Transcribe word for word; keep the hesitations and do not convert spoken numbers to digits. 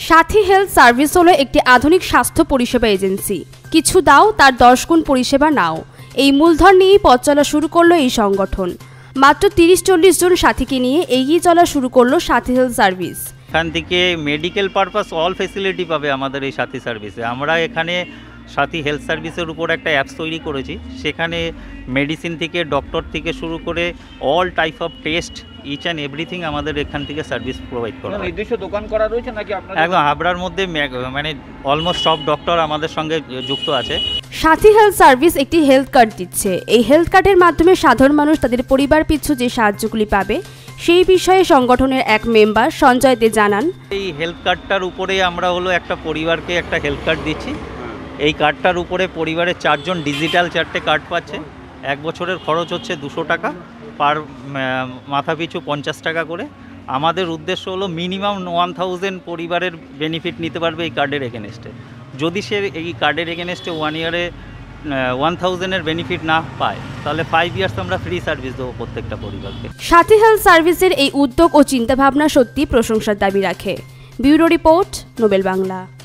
সাথী health service হলো একটি আধুনিক স্বাস্থ্য পরিষেবা এজেন্সি। কিছু দাও তার দশ গুণ পরিষেবা নাও, এই মূলধন নিয়েই পথ চলা শুরু করলো এই সংগঠন। মাত্র তিরিশ চল্লিশ জন সাথীকে নিয়ে এগিয়ে চলা শুরু করলো সাথী হেলথ সার্ভিস। এখান থেকে মেডিকেল পারপাস অল ফেসিলিটি পাবে আমাদের এই সাথী সার্ভিসে। আমরা এখানে সাথী হেলথ সার্ভিসের উপর একটা অ্যাপস তৈরি করেছি, সেখানে মেডিসিন থেকে ডক্টর থেকে শুরু করে all type of test each and everything আমাদের এখান থেকে সার্ভিস প্রোভাইড করা হয়। নির্দিষ্ট দোকান করা রয়েছে নাকি আপনাদের? একদম হাবড়ার মধ্যে মানে অলমোস্ট সব ডক্টর আমাদের সঙ্গে যুক্ত আছে। সাথী হেলথ সার্ভিস একটি হেলথ কার্ড দিচ্ছে। এই হেলথ কার্ডের মাধ্যমে সাধারণ মানুষ তাদের পরিবার পিছু যে সাহায্যগুলি পাবে সেই বিষয়ে সংগঠনের এক মেম্বার সঞ্জয় দে জানান, এই হেলথ কার্ডটার উপরে আমরা হলো একটা পরিবারকে একটা হেলথ কার্ড দিচ্ছি। এই কার্ডটার উপরে পরিবারের চারজন ডিজিটাল চারটে কার্ড পাচ্ছে। এক বছরের খরচ হচ্ছে দুশো টাকা, পার মাথা পিছু পঞ্চাশ টাকা করে। আমাদের উদ্দেশ্য হলো মিনিমাম ওয়ান থাউজেন্ড পরিবারের বেনিফিট নিতে পারবে এই কার্ডের এগেনস্টে। যদি সে এই কার্ডের এগেনস্টে ওয়ান ইয়ারে ওয়ান থাউজেন্ডের বেনিফিট না পায়, তাহলে ফাইভ ইয়ার্স আমরা ফ্রি সার্ভিস দেবো প্রত্যেকটা পরিবারকে। সাথী হেলথ সার্ভিসের এই উদ্যোগ ও চিন্তাভাবনা সত্যি প্রশংসার দাবি রাখে। Bureau report, Nobel Bangla.